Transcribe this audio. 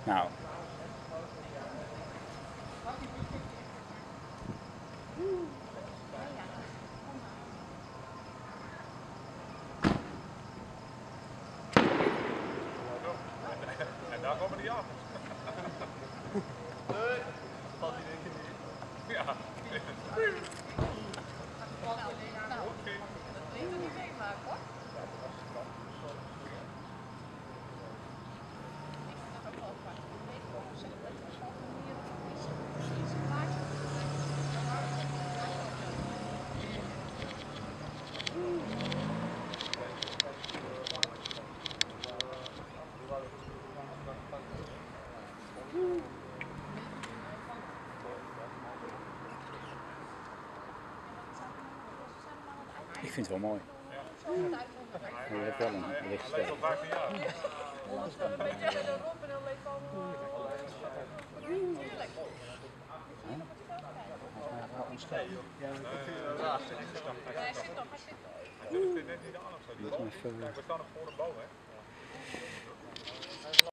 Nou. En daar komen die af. Nee, valt hij denk ik niet. Ja. Nou, dat klinkt er niet meemaken hoor. Ik vind het ook wel apart. Ik weet wel zeggen dat je gewoon hier precies een plaatje Ik vind het wel mooi. Maar je hebt wel een licht Hij leeft al 15 jaar. Anders dan een beetje erop en dan leek het allemaal... Tuurlijk. Ja, Hij zit nog, hij zit nog. Hij zit net niet aan of zo. Die boom. Kijk, we staan nog voor de boom, hè.